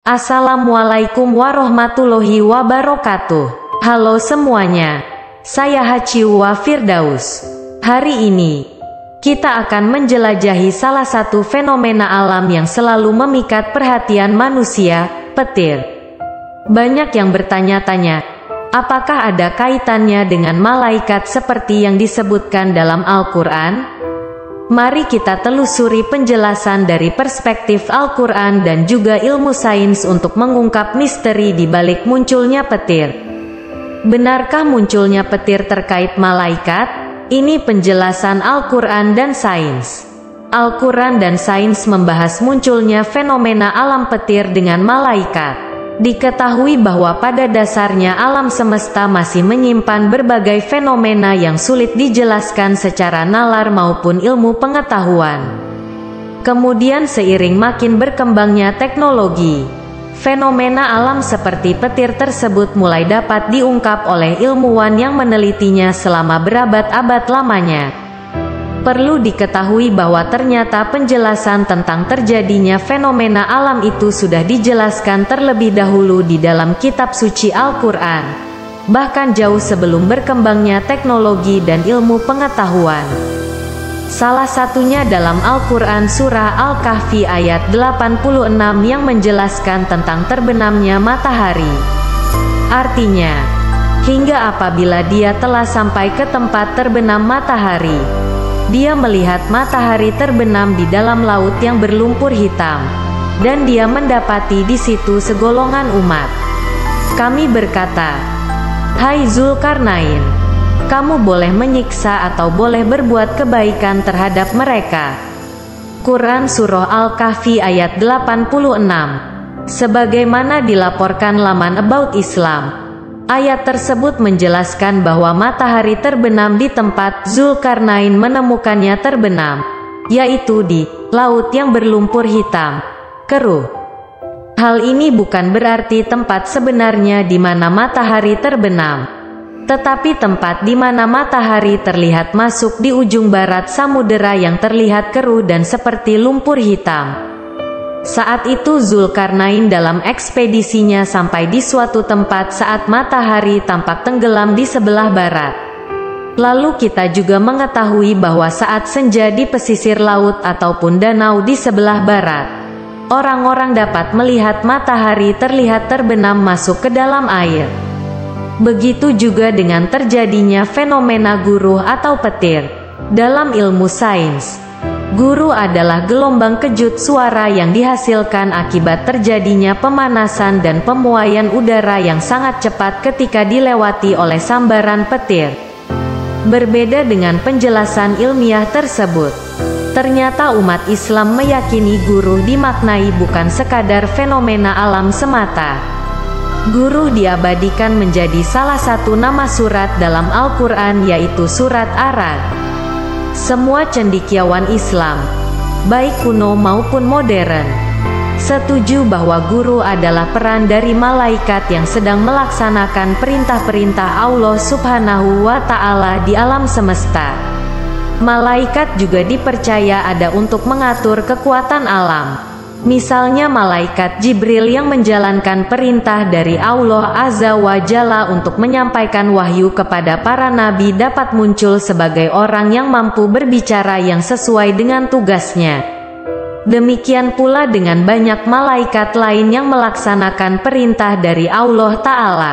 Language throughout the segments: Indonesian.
Assalamualaikum warahmatullahi wabarakatuh. Halo semuanya, saya Haciwa Firdaus. Hari ini, kita akan menjelajahi salah satu fenomena alam yang selalu memikat perhatian manusia, petir. Banyak yang bertanya-tanya, apakah ada kaitannya dengan malaikat seperti yang disebutkan dalam Al-Quran? Mari kita telusuri penjelasan dari perspektif Al-Quran dan juga ilmu sains untuk mengungkap misteri di balik munculnya petir. Benarkah munculnya petir terkait malaikat? Ini penjelasan Al-Quran dan sains. Al-Quran dan sains membahas munculnya fenomena alam petir dengan malaikat. Diketahui bahwa pada dasarnya alam semesta masih menyimpan berbagai fenomena yang sulit dijelaskan secara nalar maupun ilmu pengetahuan. Kemudian seiring makin berkembangnya teknologi, fenomena alam seperti petir tersebut mulai dapat diungkap oleh ilmuwan yang menelitinya selama berabad-abad lamanya. Perlu diketahui bahwa ternyata penjelasan tentang terjadinya fenomena alam itu sudah dijelaskan terlebih dahulu di dalam kitab suci Al-Quran, bahkan jauh sebelum berkembangnya teknologi dan ilmu pengetahuan. Salah satunya dalam Al-Quran surah Al-Kahfi ayat 86 yang menjelaskan tentang terbenamnya matahari. Artinya, hingga apabila dia telah sampai ke tempat terbenam matahari, dia melihat matahari terbenam di dalam laut yang berlumpur hitam, dan dia mendapati di situ segolongan umat. Kami berkata, "Hai Zulkarnain, kamu boleh menyiksa atau boleh berbuat kebaikan terhadap mereka." Quran Surah Al-Kahfi ayat 86. Sebagaimana dilaporkan laman About Islam, ayat tersebut menjelaskan bahwa matahari terbenam di tempat Zulkarnain menemukannya terbenam, yaitu di laut yang berlumpur hitam, keruh. Hal ini bukan berarti tempat sebenarnya di mana matahari terbenam, tetapi tempat di mana matahari terlihat masuk di ujung barat samudera yang terlihat keruh dan seperti lumpur hitam. Saat itu Zulkarnain dalam ekspedisinya sampai di suatu tempat saat matahari tampak tenggelam di sebelah barat. Lalu kita juga mengetahui bahwa saat senja di pesisir laut ataupun danau di sebelah barat, orang-orang dapat melihat matahari terlihat terbenam masuk ke dalam air. Begitu juga dengan terjadinya fenomena guruh atau petir. Dalam ilmu sains, guruh adalah gelombang kejut suara yang dihasilkan akibat terjadinya pemanasan dan pemuaian udara yang sangat cepat ketika dilewati oleh sambaran petir. Berbeda dengan penjelasan ilmiah tersebut, ternyata umat Islam meyakini guruh dimaknai bukan sekadar fenomena alam semata. Guruh diabadikan menjadi salah satu nama surat dalam Al-Quran, yaitu surat Ar-Ra'd. Semua cendekiawan Islam, baik kuno maupun modern, setuju bahwa guru adalah peran dari malaikat yang sedang melaksanakan perintah-perintah Allah Subhanahu wa Ta'ala di alam semesta. Malaikat juga dipercaya ada untuk mengatur kekuatan alam. Misalnya malaikat Jibril yang menjalankan perintah dari Allah Azza wa Jalla untuk menyampaikan wahyu kepada para nabi dapat muncul sebagai orang yang mampu berbicara yang sesuai dengan tugasnya. Demikian pula dengan banyak malaikat lain yang melaksanakan perintah dari Allah Ta'ala.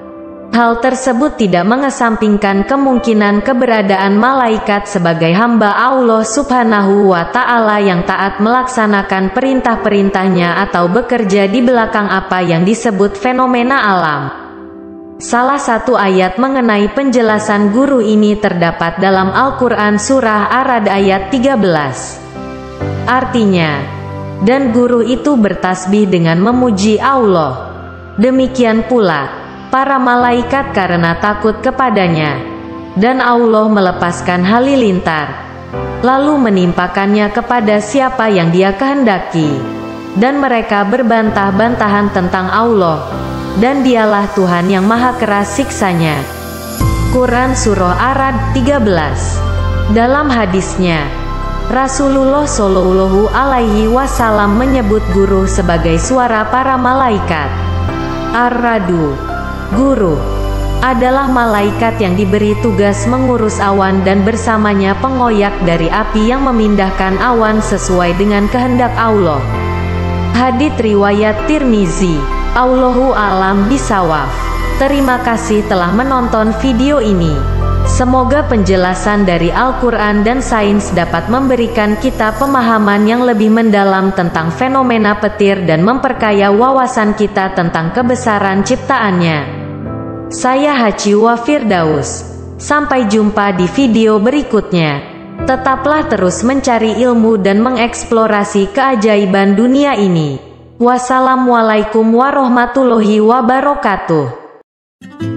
Hal tersebut tidak mengesampingkan kemungkinan keberadaan malaikat sebagai hamba Allah Subhanahu wa Ta'ala yang taat melaksanakan perintah-perintahnya atau bekerja di belakang apa yang disebut fenomena alam. Salah satu ayat mengenai penjelasan guru ini terdapat dalam Al-Quran surah Ar-Ra'd ayat 13. Artinya, dan guru itu bertasbih dengan memuji Allah. Demikian pula para malaikat karena takut kepadanya, dan Allah melepaskan halilintar, lalu menimpakannya kepada siapa yang Dia kehendaki, dan mereka berbantah-bantahan tentang Allah, dan Dialah Tuhan yang maha keras siksanya. Quran Surah Ar-Ra'd 13. Dalam hadisnya, Rasulullah Shallallahu Alaihi Wasallam menyebut guru sebagai suara para malaikat. Ar-Radu, guru, adalah malaikat yang diberi tugas mengurus awan dan bersamanya pengoyak dari api yang memindahkan awan sesuai dengan kehendak Allah. Hadits riwayat Tirmizi. Allahu a'lam bishawab. Terima kasih telah menonton video ini. Semoga penjelasan dari Al-Quran dan sains dapat memberikan kita pemahaman yang lebih mendalam tentang fenomena petir dan memperkaya wawasan kita tentang kebesaran ciptaannya. Saya Hachiwa Firdaus. Sampai jumpa di video berikutnya. Tetaplah terus mencari ilmu dan mengeksplorasi keajaiban dunia ini. Wassalamualaikum warahmatullahi wabarakatuh.